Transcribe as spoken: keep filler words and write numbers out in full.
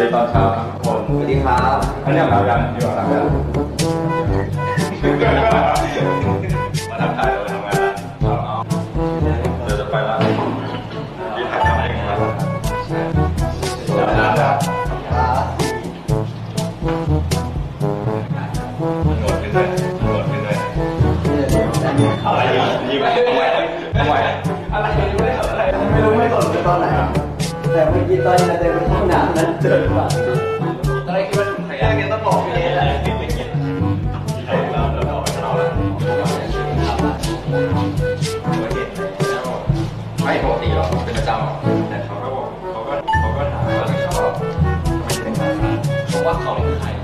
ตอนเช้าครับผมสวัสดีครับอันนี้หลับยังอยู่หลับยังมาทำถ่ายเราไปทำงานแล้วเอาเดี๋ยวจะไปละที่ถ่ายทำอะไรกันครับเดี๋ยวนะครับหนวดขึ้นเลยหนวดขึ้นเลยอะไรยิ้มทำไมทำไมอะไรไม่รู้อะไรไม่รู้ไม่สนตอนไหนแต่เมื่อกี้ตอนจะเดินไปห้องน้ำนั้นเจอว่าตอนแรกคิดว่าขยันกันต้องบอกพี่เองแหละเราเราเราเราไม่ปกติหรอกเป็นประจำแต่เขาก็บอกเขาก็เขาก็ถามว่าไม่ชอบเพราะว่าเขาขาย